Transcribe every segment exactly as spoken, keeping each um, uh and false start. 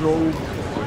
drove.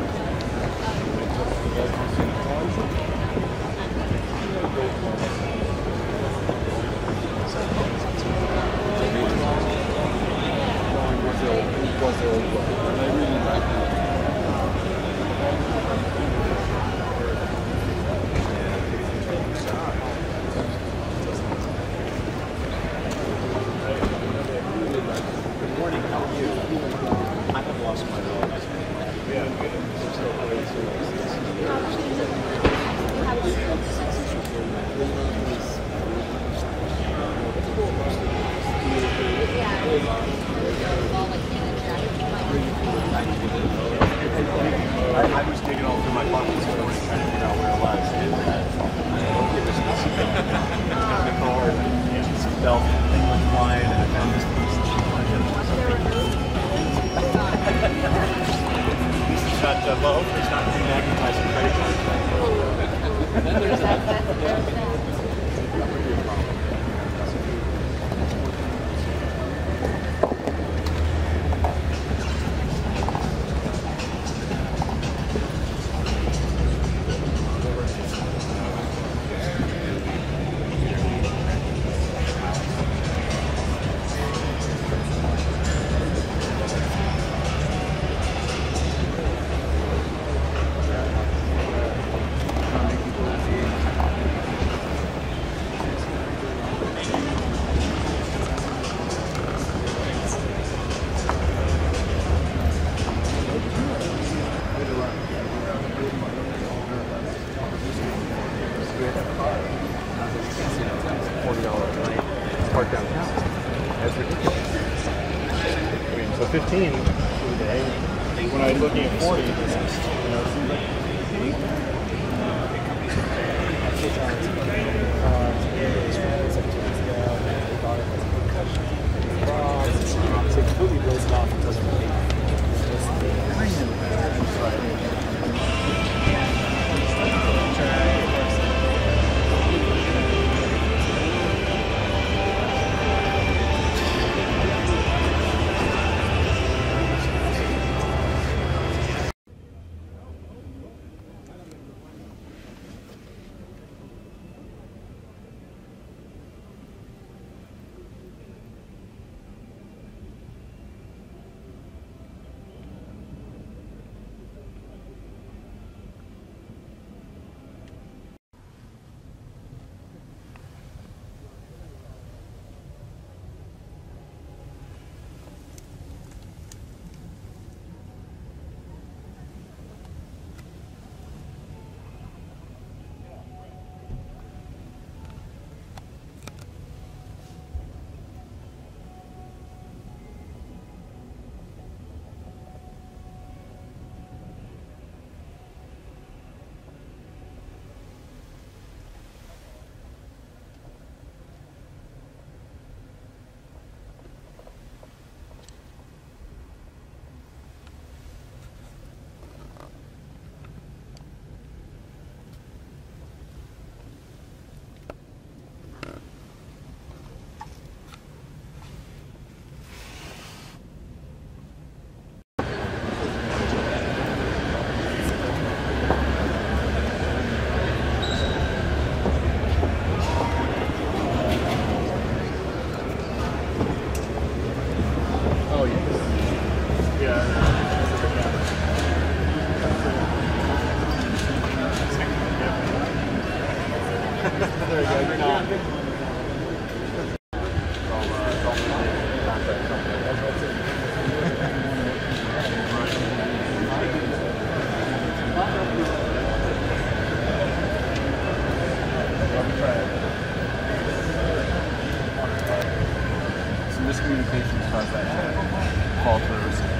I was digging all through my pockets this morning trying to figure out where it was. And uh, I looked at this piece of thing in the car and this belt thing went flying and I found this piece of It's not uh, low, it's not demagnetizing credit cards. And then there's that. Yeah. forty dollars a night park downtown. That's ridiculous. I mean, so fifteen for the day. When I was looking at forty, you know, it seems like it completely blows it off and doesn't really. There you go, you're not. Some miscommunications caused that to fall through.